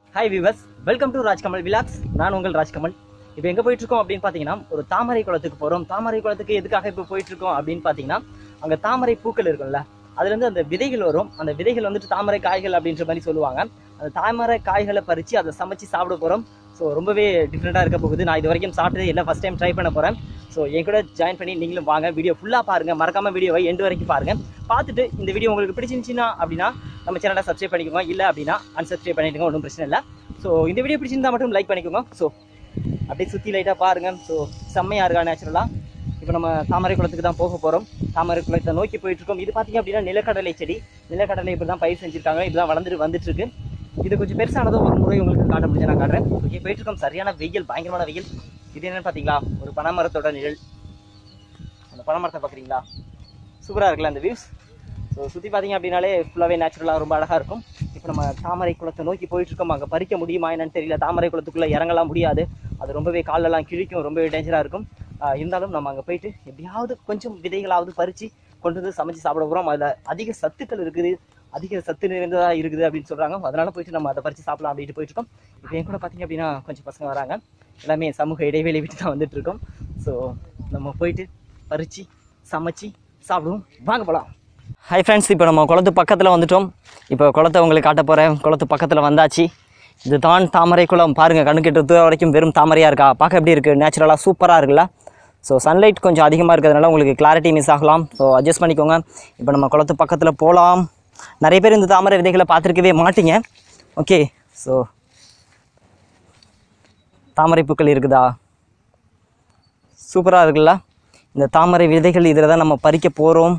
Hi viewers, welcome to Rajkamal Vlogs. நான் உங்கள் ராஜ்கமல். இப்போ எங்கே போயிட்டுருக்கோம் அப்படின்னு பார்த்தீங்கன்னா ஒரு தாமரை குளத்துக்கு போகிறோம். தாமரை குளத்துக்கு எதுக்காக இப்போ போயிட்டுருக்கோம் அப்படின்னு பார்த்தீங்கன்னா அங்கே தாமரை பூக்கள் இருக்கும்ல, அதுலேருந்து அந்த விதைகள் வரும். அந்த விதைகள் வந்துட்டு தாமரை காய்கள் அப்படின்ற மாதிரி சொல்லுவாங்க. அந்த தாமரை காய்களை பறித்து அதை சமைச்சு சாப்பிட போகிறோம். ஸோ ரொம்பவே டிஃப்ரெண்ட்டாக இருக்க போகுது. நான் இது வரைக்கும் சாப்பிட்டது இல்லை, ஃபஸ்ட் டைம் ட்ரை பண்ண போகிறேன். ஸோ என் கூட ஜாயின் பண்ணி நீங்களும் வாங்க, வீடியோ ஃபுல்லாக பாருங்கள், மறக்காமல் வீடியோவை எண்டு வரைக்கும் பாருங்கள். பார்த்துட்டு இந்த வீடியோ உங்களுக்கு பிடிச்சிருந்துச்சின்னா அப்படின்னா நம்ம சேனலை சப்ஸ்கிரைப் பண்ணிக்கோங்க, இல்லை அப்படின்னா அன்சப்ஸ்கிரைப் பண்ணிட்டுங்க, ஒன்றும் பிரச்சனை இல்லை. ஸோ இந்த வீடியோ பிடிச்சிருந்தா மட்டும் லைக் பண்ணிக்கோங்க. ஸோ அப்படியே சுற்றி லைட்டாக பாருங்கள். ஸோ செம்மையாக இருக்கா நேச்சுரலாக. இப்போ நம்ம தாமரை குளத்துக்கு தான் போக போகிறோம். தாமரை குளத்தை நோக்கி போயிட்டுருக்கோம். இது பார்த்திங்க அப்படின்னா நிலக்கடலை செடி. நிலக்கடலை இப்படி தான் பயிர் செஞ்சுருக்காங்க, இப்படி தான் வந்துட்டுருக்கு. இது கொஞ்சம் பெருசானதும் ஒரு முறை உங்களுக்கு காட்ட முடிஞ்சு நான் காட்டுறேன். ஓகே, போயிட்டுருக்கோம். சரியான வெயில், பயங்கரமான வெயில். இது என்னென்னு பார்த்தீங்களா, ஒரு பனைமரத்தோட நிழல். அந்த பனைமரத்தை பார்க்குறீங்களா, சூப்பராக இருக்குல்ல அந்த வியூஸ். ஸோ சுற்றி பார்த்தீங்க அப்படின்னாலே ஃபுல்லாகவே நேச்சுரலாக ரொம்ப அழகாக இருக்கும். இப்போ நம்ம தாமரை குளத்தை நோக்கி போயிட்டுருக்கோம். அங்கே பறிக்க முடியுமா என்னன்னு தெரியல. தாமரை குளத்துக்குள்ளே இறங்கலாம் முடியாது, அது ரொம்பவே காலெல்லாம் கிழிக்கும், ரொம்பவே டேஞ்சராக இருக்கும். இருந்தாலும் நம்ம அங்கே போயிட்டு எப்படியாவது கொஞ்சம் விதைகளாவது பறித்து கொண்டு வந்து சமைச்சு சாப்பிட போகிறோம். அதில் அதிக சத்துக்கள் இருக்குது, அதிக சத்து நிறைந்ததாக இருக்குது அப்படின்னு சொல்கிறாங்க. அதனால் போயிட்டு நம்ம அதை பறித்து சாப்பிடலாம் அப்படின்ட்டு போயிட்டுருக்கோம். இப்போ என் கூட பார்த்திங்க அப்படின்னா கொஞ்சம் பசங்க வராங்க. எல்லாமே சமூக இடைவெளி விட்டு தான் வந்துட்டுருக்கோம். ஸோ நம்ம போயிட்டு பறித்து சமைச்சு சாப்பிடுவோம், வாங்க போகலாம். ஹாய் ஃப்ரெண்ட்ஸ், இப்போ நம்ம குளத்து பக்கத்தில் வந்துட்டோம். இப்போ குளத்தை உங்களுக்கு காட்ட போகிறேன். குளத்து பக்கத்தில் வந்தாச்சு. இது தான் தாமரை குளம். பாருங்கள், கண்ணுக்கிட்ட தூரம் வரைக்கும் வெறும் தாமரையாக இருக்கா. பார்க்க எப்படி இருக்குது, நேச்சுரலாக சூப்பராக இருக்குல்ல. ஸோ சன்லைட் கொஞ்சம் அதிகமாக இருக்கிறதுனால உங்களுக்கு கிளாரிட்டி மிஸ் ஆகலாம். ஸோ அட்ஜஸ்ட் பண்ணிக்கோங்க. இப்போ நம்ம குளத்து பக்கத்தில் போகலாம். நிறைய பேர் இந்த தாமரை விதைகளை பார்த்துருக்கவே மாட்டீங்க. ஓகே, ஸோ தாமரை பூக்கள் இருக்குதா, சூப்பராக இருக்குல்ல. இந்த தாமரை விதைகள் இதில் தான் நம்ம பறிக்க போகிறோம்.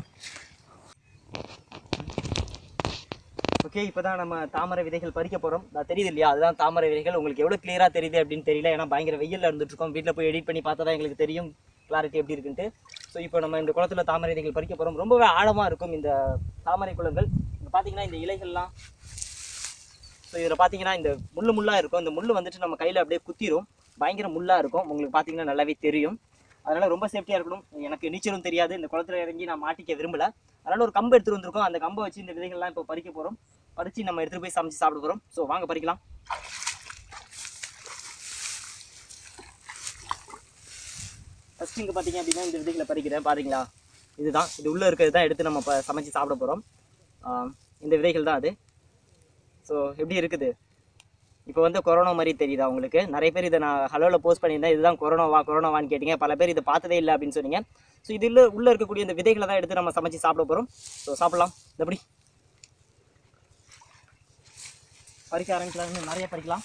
ஓகே, இப்போ தான் நம்ம தாமரை விதைகள் பறிக்க போகிறோம். நான் தெரியுது இல்லையா, அதுதான் தாமரை விதைகள். உங்களுக்கு எவ்வளோ கிளியராக தெரியுது அப்படின்னு தெரியல, ஏன்னா பயங்கர வெயிலில் இருந்துட்டுருக்கோம். வீட்டில் போய் எடிட் பண்ணி பார்த்தா தான் எங்களுக்கு தெரியும் கிளாரிட்டி எப்படி இருக்குன்ட்டு. ஸோ இப்போ நம்ம இந்த குளத்தில் தாமரை விதைகள் பறிக்க போகிறோம். ரொம்பவே ஆழமாக இருக்கும் இந்த தாமரை குளங்கள். இங்கே பார்த்தீங்கன்னா இந்த இலைகள்லாம், ஸோ இதில் பார்த்தீங்கன்னா இந்த முள்ளாக இருக்கும். இந்த முள் வந்துட்டு நம்ம கையில் அப்படியே குத்திரும், பயங்கர முள்ளாக இருக்கும். உங்களுக்கு பார்த்தீங்கன்னா நல்லாவே தெரியும். அதனால் ரொம்ப சேஃப்டியாக இருக்கணும். எனக்கு நீச்சலும் தெரியாது, இந்த குளத்தில் இறங்கி நான் மாட்டிக்க விரும்பலை. அதனால் ஒரு கம்பு எடுத்துகிட்டு வந்திருக்கோம். அந்த கம்பை வச்சு இந்த விதைகள்லாம் இப்போ பறிக்க போகிறோம். பறித்து நம்ம எடுத்துகிட்டு போய் சமைச்சு சாப்பிட போகிறோம். ஸோ வாங்க பறிக்கலாம். ஃபஸ்ட்டு இங்கே பார்த்தீங்க அப்படின்னா இந்த விதைகளை பறிக்கிறேன் பாருங்களா. இதுதான், இது உள்ளே இருக்கிறது தான் எடுத்து நம்ம சமைச்சு சாப்பிட போகிறோம். இந்த விதைகள் தான் அது. ஸோ எப்படி இருக்குது, இப்போ வந்து கொரோனா மாதிரி தெரியுதா உங்களுக்கு? நிறைய பேர் இதை நான் ஹலோவில் போஸ்ட் பண்ணியிருந்தேன், இதுதான் கொரோனாவான்னு கேட்டிங்க. பல பேர் இதை பார்த்ததே இல்லை அப்படின்னு சொன்னீங்க. ஸோ இதில் உள்ளே இருக்கக்கூடிய இந்த விதைகளை தான் எடுத்து நம்ம சமைச்சு சாப்பிட போகிறோம். ஸோ சாப்பிட்லாம். எப்படி பறிக்க ஆரம்பிக்கலாம், நிறைய பறிக்கலாம்.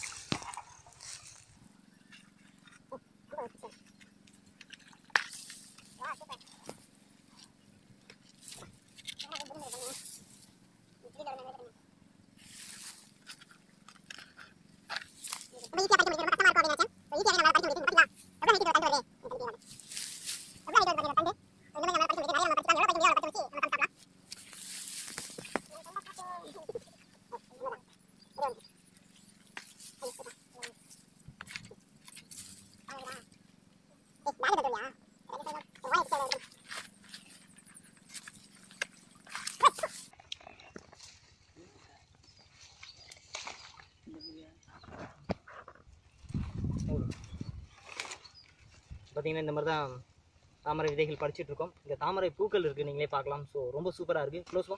பார்த்தீங்கன்னா இந்த மாதிரி தான் தாமரை விதைகள் பறிச்சுட்டு இருக்கோம். இந்த தாமரை பூக்கள் இருக்குது, நீங்களே பார்க்கலாம். ஸோ ரொம்ப சூப்பராக இருக்குது. க்ளோஸ்வா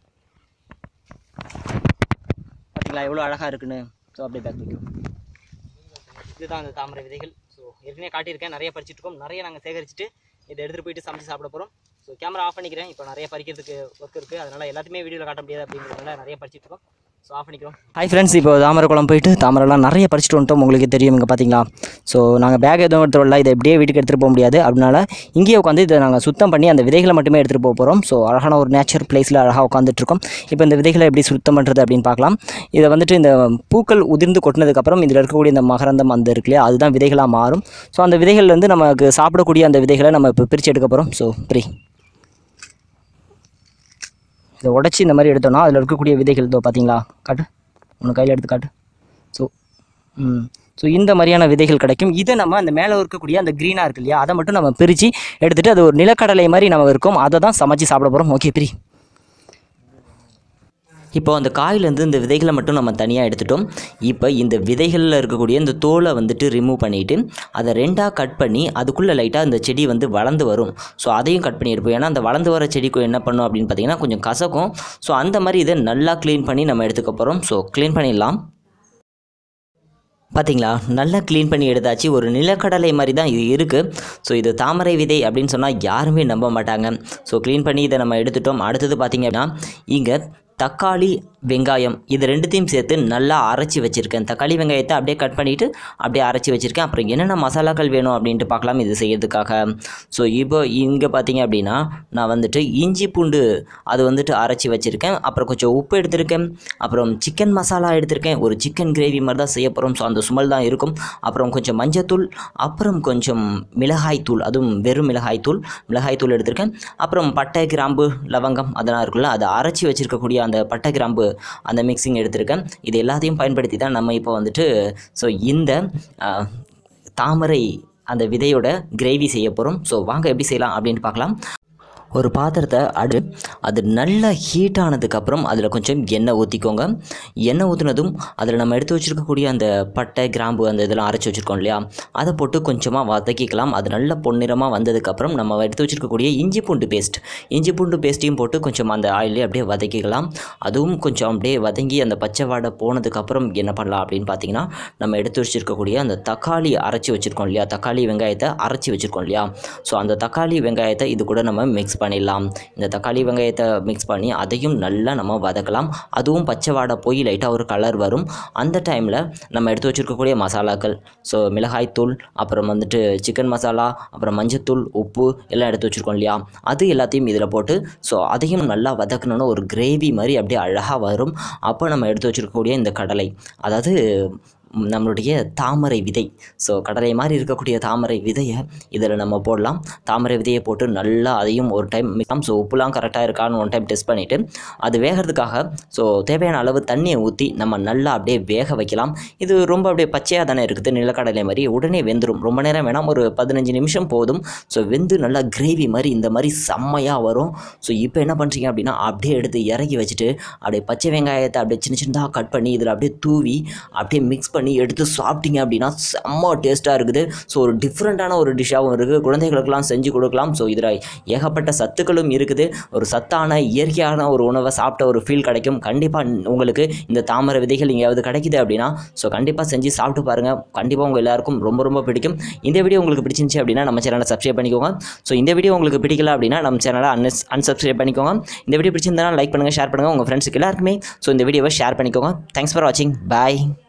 பார்த்தீங்களா எவ்வளோ அழகாக இருக்குன்னு. ஸோ அப்படியே பேக் வைக்கிறோம். இதுதான் அந்த தாமரை விதைகள். ஸோ ஏற்கனவே காட்டியிருக்கேன், நிறைய பறிச்சுட்டு இருக்கோம். நிறைய நாங்கள் சேகரிச்சுட்டு இதை எடுத்துகிட்டு போயிட்டு சமைச்சு சாப்பிட போகிறோம். ஸோ கேமரா ஆஃப் பண்ணிக்கிறேன். இப்போ நிறைய பறிக்கிறதுக்கு ஒர்க் இருக்குது, அதனால் எல்லாத்தையுமே வீடியோவில் காட்ட முடியாது அப்படிங்கிறதுனால நிறைய பறிச்சுட்டு இருக்கோம். ஸோ ஆஃப் பண்ணிக்கிறோம். ஹாய் ஃப்ரெண்ட்ஸ், இப்போ தாமரை குளம் போயிட்டு தாமரைலாம் நிறைய பறிச்சுட்டு வந்துட்டோம். உங்களுக்கு தெரியும் இங்கே பார்த்தீங்களா. ஸோ நாங்கள் பேக் எதுவும் எடுத்துகிட்டு வரல, இதை எப்படியே வீட்டுக்கு எடுத்துகிட்டு போக முடியாது. அதனால இங்கேயே உட்காந்து இதை நாங்கள் சுத்தம் பண்ணி அந்த விதைகளை மட்டுமே எடுத்துகிட்டு போக போகிறோம். ஸோ அழகான ஒரு நேச்சர் பிளேஸில் அழகாக உட்காந்துட்ருக்கோம். இப்போ இந்த விதைகளை எப்படி சுத்தம் பண்ணுறது அப்படின்னு பார்க்கலாம். இதை வந்துட்டு இந்த பூக்கள் உதிர்ந்து கொட்டினதுக்கப்புறம் இதில் இருக்கக்கூடிய இந்த மகரந்தம் அந்த இருக்கு இல்லையா, அதுதான் விதைகளாக மாறும். ஸோ அந்த விதைகள் வந்து நமக்கு சாப்பிடக்கூடிய அந்த விதைகளை நம்ம இப்போ பிரித்து எடுக்க போகிறோம். ஸோ இதை உடச்சி இந்த மாதிரி எடுத்தோன்னா அதில் இருக்கக்கூடிய விதைகள் இதோ பார்த்தீங்களா, காட்டு உனக்கு கையில் எடுத்து காட்டு. ஸோ இந்த மாதிரியான விதைகள் கிடைக்கும். இதை நம்ம அந்த மேலே இருக்கக்கூடிய அந்த க்ரீனாக இருக்கு இல்லையா, அதை மட்டும் நம்ம பிரித்து எடுத்துகிட்டு அது ஒரு நிலக்கடலை மாதிரி நம்ம இருக்கும், அதை தான் சமைச்சு சாப்பிட போகிறோம். ஓகே, இப்போ அந்த காயிலேருந்து இந்த விதைகளை மட்டும் நம்ம தனியாக எடுத்துட்டோம். இப்போ இந்த விதைகளில் இருக்கக்கூடிய இந்த தோலை வந்துட்டு ரிமூவ் பண்ணிவிட்டு அதை ரெண்டாக கட் பண்ணி அதுக்குள்ளே லைட்டாக அந்த செடி வந்து வளர்ந்து வரும். ஸோ அதையும் கட் பண்ணி எடுப்போம். ஏன்னா அந்த வளர்ந்து வர செடிக்கு என்ன பண்ணும் அப்படின்னு பார்த்தீங்கன்னா கொஞ்சம் கசக்கும். ஸோ அந்த மாதிரி இதை நல்லா க்ளீன் பண்ணி நம்ம எடுத்துக்க போகிறோம். ஸோ க்ளீன் பண்ணிடலாம். பார்த்தீங்களா, நல்லா க்ளீன் பண்ணி எடுத்தாச்சு. ஒரு நிலக்கடலை மாதிரி தான் இது இருக்குது. ஸோ இது தாமரை விதை அப்படின்னு சொன்னால் யாருமே நம்ப மாட்டாங்க. ஸோ க்ளீன் பண்ணி இதை நம்ம எடுத்துட்டோம். அடுத்தது பார்த்திங்க அப்படின்னா இங்கே தக்காளி, வெங்காயம் இது ரெண்டுத்தையும் சேர்த்து நல்லா அரைச்சி வச்சுருக்கேன். தக்காளி வெங்காயத்தை அப்படியே கட் பண்ணிவிட்டு அப்படியே அரைச்சி வச்சுருக்கேன். அப்புறம் என்னென்ன மசாலாக்கள் வேணும் அப்படின்ட்டு பார்க்கலாம் இது செய்யறதுக்காக. ஸோ இப்போ இங்கே பார்த்தீங்க அப்படின்னா நான் வந்துட்டு இஞ்சி பூண்டு அது வந்துட்டு அரைச்சி வச்சுருக்கேன். அப்புறம் கொஞ்சம் உப்பு எடுத்திருக்கேன். அப்புறம் சிக்கன் மசாலா எடுத்திருக்கேன். ஒரு சிக்கன் கிரேவி மாதிரி தான் செய்ய போகிறோம். ஸோ அந்த சுமல் தான் இருக்கும். அப்புறம் கொஞ்சம் மஞ்சத்தூள், அப்புறம் கொஞ்சம் மிளகாய்த்தூள், அதுவும் வெறும் மிளகாய்த்தூள் எடுத்திருக்கேன். அப்புறம் பட்டை, கிராம்பு, லவங்கம் அதெல்லாம் இருக்குல்ல, அதை அரைச்சி வச்சுருக்கக்கூடிய அந்த பட்டை கிராம்பு அந்த மிக்சிங் எடுத்திருக்கேன். இது எல்லாத்தையும் பயன்படுத்தி தான் நம்ம இப்போ வந்துட்டு ஸோ இந்த தாமரை அந்த விதையோட கிரேவி செய்ய போகிறோம். ஸோ வாங்க எப்படி செய்யலாம் அப்படின்ட்டு பார்க்கலாம். ஒரு பாத்திரத்தை அது நல்லா ஹீட் ஆனதுக்கப்புறம் அதில் கொஞ்சம் எண்ணெய் ஊற்றிக்கோங்க. எண்ணெய் ஊற்றினதும் அதில் நம்ம எடுத்து வச்சுருக்கக்கூடிய அந்த பட்டை, கிராம்பு அந்த இதெல்லாம் அரைச்சி வச்சுருக்கோம் இல்லையா, அதை போட்டு கொஞ்சமாக வதக்கிக்கலாம். அது நல்ல பொன்னிறமாக வந்ததுக்கப்புறம் நம்ம எடுத்து வச்சுருக்கக்கூடிய இஞ்சி பூண்டு பேஸ்ட்டையும் போட்டு கொஞ்சம் அந்த ஆயிலே அப்படியே வதக்கிக்கலாம். அதுவும் கொஞ்சம் அப்படியே வதங்கி அந்த பச்சை வாடை போனதுக்கப்புறம் என்ன பண்ணலாம் அப்படின்னு பார்த்தீங்கன்னா நம்ம எடுத்து வச்சுருக்கக்கூடிய அந்த தக்காளி அரைச்சி வச்சுருக்கோம் இல்லையா, தக்காளி வெங்காயத்தை அரைச்சி வச்சுருக்கோம் இல்லையா, ஸோ அந்த தக்காளி வெங்காயத்தை இது கூட நம்ம மிக்ஸ் பண்ணிடலாம். இந்த தக்காளி வெங்காயத்தை மிக்ஸ் பண்ணி அதையும் நல்லா நம்ம வதக்கலாம். அதுவும் பச்சை வாடை போய் லைட்டாக ஒரு கலர் வரும். அந்த டைமில் நம்ம எடுத்து வச்சுருக்கக்கூடிய மசாலாக்கள், ஸோ மிளகாய்த்தூள், அப்புறம் வந்துட்டு சிக்கன் மசாலா, அப்புறம் மஞ்சத்தூள், உப்பு எல்லாம் எடுத்து வச்சுருக்கோம் இல்லையா, அது எல்லாத்தையும் இதில் போட்டு ஸோ அதையும் நல்லா வதக்கணுன்னு ஒரு கிரேவி மாதிரி அப்படியே அழகாக வரும். அப்போ நம்ம எடுத்து வச்சுருக்கக்கூடிய இந்த கடலை, அதாவது நம்மளுடைய தாமரை விதை, ஸோ கடலை மாதிரி இருக்கக்கூடிய தாமரை விதையை இதில் நம்ம போடலாம். தாமரை விதையை போட்டு நல்லா அதையும் ஒரு டைம் மிக்ஸ், ஸோ உப்புலாம் கரெக்டாக இருக்கான்னு ஒன் டைம் டெஸ்ட் பண்ணிவிட்டு அது வேகிறதுக்காக ஸோ தேவையான அளவு தண்ணியை ஊற்றி நம்ம நல்லா அப்படியே வேக வைக்கலாம். இது ரொம்ப அப்படியே பச்சையாக தானே இருக்குது, நிலக்கடலை மாதிரி உடனே வெந்துடும். ரொம்ப நேரம் வேணாம், ஒரு 15 நிமிஷம் போதும். ஸோ வெந்து நல்லா கிரேவி மாதிரி இந்த மாதிரி செம்மையாக வரும். ஸோ இப்போ என்ன பண்ணுறீங்க அப்படின்னா அப்படியே எடுத்து இறக்கி வச்சுட்டு அப்படியே பச்சை வெங்காயத்தை அப்படியே சின்ன சின்னதாக கட் பண்ணி இதில் அப்படியே தூவி அப்படியே மிக்ஸ் பண்ணி எடுத்து சாப்பிட்டீங்க அப்படின்னா செம்ம டேஸ்ட்டாக இருக்குது. ஸோ ஒரு டிஃப்ரெண்ட்டான ஒரு டிஷ்ஷாகவும் இருக்குது. குழந்தைகளுக்கெல்லாம் செஞ்சு கொடுக்கலாம். ஸோ இதில் ஏகப்பட்ட சத்துக்களும் இருக்குது. ஒரு சத்தான இயற்கையான ஒரு உணவை சாப்பிட்ட ஒரு ஃபீல் கிடைக்கும். கண்டிப்பாக உங்களுக்கு இந்த தாமரை விதைகள் எங்கேயாவது கிடைக்குது அப்படின்னா ஸோ கண்டிப்பாக செஞ்சு சாப்பிட்டு பாருங்கள். கண்டிப்பாக உங்கள் எல்லாருக்கும் ரொம்ப ரொம்ப பிடிக்கும். இந்த வீடியோ உங்களுக்கு பிடிச்சிருந்துச்சு அப்படின்னா நம்ம சேனலை சப்ஸ்கிரைப் பண்ணிக்கோங்க. ஸோ இந்த வீடியோ உங்களுக்கு பிடிக்கல அப்படின்னா நம்ம சேனலை அன்சப்ஸ்கிரைப் பண்ணிக்கோங்க. இந்த வீடியோ பிடிச்சிருந்தா லைக் பண்ணுங்கள், ஷேர் பண்ணுங்கள் உங்கள் ஃப்ரெண்ட்ஸுக்கு எல்லாருக்குமே. ஸோ இந்த வீடியோவை ஷேர் பண்ணிக்கோங்க. தேங்க்ஸ் ஃபார் வாட்சிங். பாய்.